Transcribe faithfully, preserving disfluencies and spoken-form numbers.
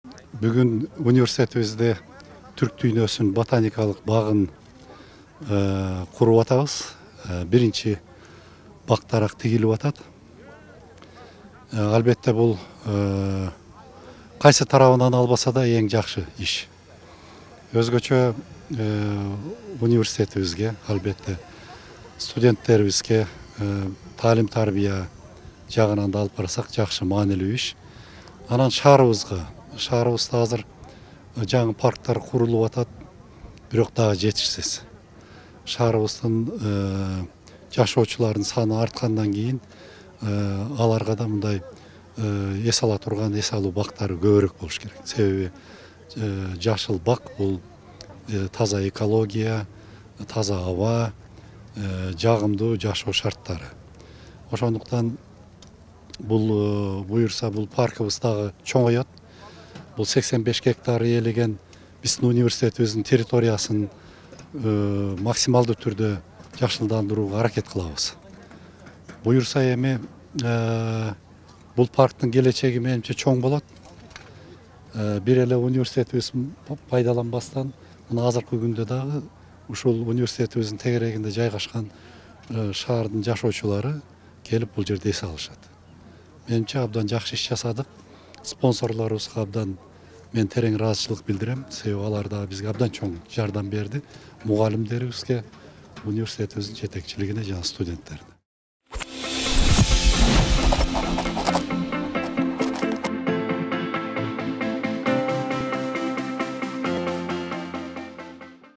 Бүгін университетімізде Түрк дүйнөсүнүн ботаникалык багын куруп атабыз. Биринчи бактарак тигилип атат. Албетте бул кайсы тарабынан албаса да эң жакшы иш. Өзгөчө университетибизге, албетте студенттерибизге таалим тарбия жагынан да алып барсак жакшы, маанилүү иш. Анан шаарыбызга, шаарыбызда азыр жаңы парктар курулуп атат, бирок дагы жетишсиз. Шаарыбыздын жашоочулардын саны арткандан кийин аларга да мындай эс ала турган, эс алуу бактары көбүрөөк болуш керек. Себеби жашыл бак бул таза экология, таза аба, жагымдуу жашоо шарттары. Ошондуктан бул буюрса бул паркыбыз дагы чоңойот. Бул сексен беш гектар ээлеген биздин университетибиздин территориясын максималдуу түрдө жашылдандырууга аракет кылабыз. Буюрса эми бул парктын келечеги менимче чоң болот. Бир эле университетибиз пайдаланбастан, мына азыркы күндө дагы ушул университетибиздин тегерегинде жайгашкан шаардын жашоочулары келип бул жерде эс алышат. Менимче абдан жакшы иш жасадык. Спонсорлорубузга абдан мен терең ыраазычылык билдирем. Себеби алар да бизге абдан чоң жардам берди. Мугалимдерибизге, университетибиздин жетекчилигине жана студенттерине.